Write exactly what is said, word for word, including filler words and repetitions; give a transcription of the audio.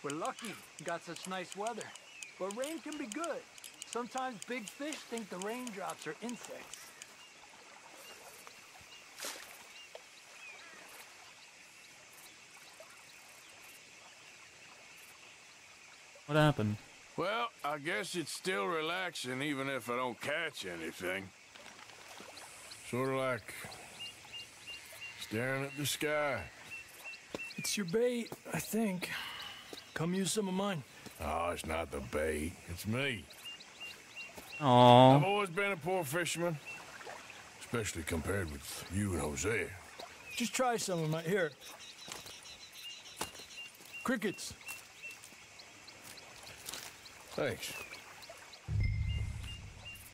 We're lucky we got such nice weather. But rain can be good. Sometimes big fish think the raindrops are insects. What happened? Well, I guess it's still relaxing even if I don't catch anything. Sort of like staring at the sky. It's your bait, I think. Come use some of mine. Oh, it's not the bait. It's me. Aww. I've always been a poor fisherman. Especially compared with you and Jose. Just try some of my... Here. Crickets. Thanks.